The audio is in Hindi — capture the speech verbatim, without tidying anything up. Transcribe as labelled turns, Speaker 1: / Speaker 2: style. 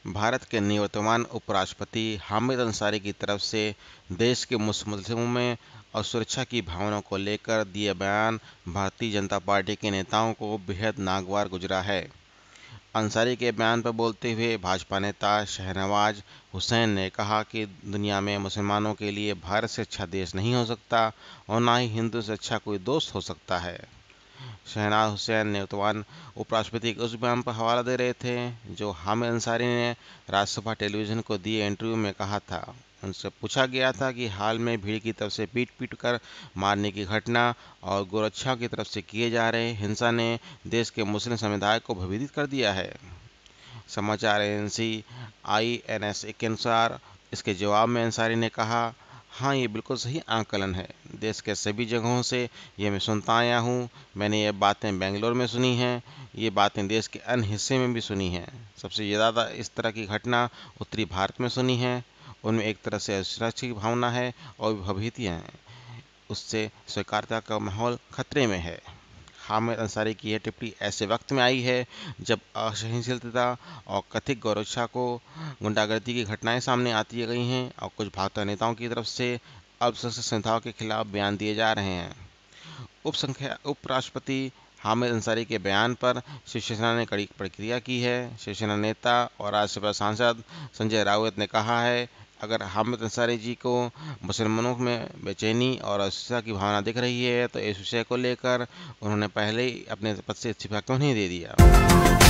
Speaker 1: भारत के निवर्तमान उपराष्ट्रपति हामिद अंसारी की तरफ से देश के मुस्लिमों में और सुरक्षा की भावना को लेकर दिए बयान भारतीय जनता पार्टी के नेताओं को बेहद नागवार गुजरा है। अंसारी के बयान पर बोलते हुए भाजपा नेता शहनवाज हुसैन ने कहा कि दुनिया में मुसलमानों के लिए भारत से अच्छा देश नहीं हो सकता और ना ही हिंदू से अच्छा कोई दोस्त हो सकता है। शहनाज हुसैन निवर्तमान उपराष्ट्रपति के उस बयान पर हवाला दे रहे थे जो हामिद अंसारी ने राज्यसभा टेलीविजन को दिए इंटरव्यू में कहा था। उनसे पूछा गया था कि हाल में भीड़ की तरफ से पीट पीट कर मारने की घटना और गोरक्षाओं की तरफ से किए जा रहे हिंसा ने देश के मुस्लिम समुदाय को भयभीत कर दिया है। समाचार एजेंसी आई एन एस के अनुसार इसके जवाब में अंसारी ने कहा, हाँ, ये बिल्कुल सही आकलन है। देश के सभी जगहों से ये मैं सुनता आया हूँ। मैंने ये बातें बेंगलोर में सुनी हैं, ये बातें देश के अन्य हिस्से में भी सुनी हैं। सबसे ज़्यादा इस तरह की घटना उत्तरी भारत में सुनी है। उनमें एक तरह से असुरक्षा की भावना है और भयभीतियाँ हैं। उससे स्वीकार्यता का माहौल खतरे में है। हामिद अंसारी की यह टिप्पणी ऐसे वक्त में आई है जब असहिष्णुता और कथित गौरक्षा को गुंडागर्दी की घटनाएं सामने आती गई हैं और कुछ भाजपा नेताओं की तरफ से अल्पसंख्यक संस्थाओं के खिलाफ बयान दिए जा रहे हैं। उपसंख्या उपराष्ट्रपति हामिद अंसारी के बयान पर शिवसेना ने कड़ी प्रतिक्रिया की है। शिवसेना नेता और राज्यसभा सांसद संजय राउत ने कहा है, अगर हामिद अंसारी जी को मुसलमानों में बेचैनी और अस्थिरता की भावना दिख रही है तो इस विषय को लेकर उन्होंने पहले ही अपने पद से इस्तीफा क्यों नहीं दे दिया।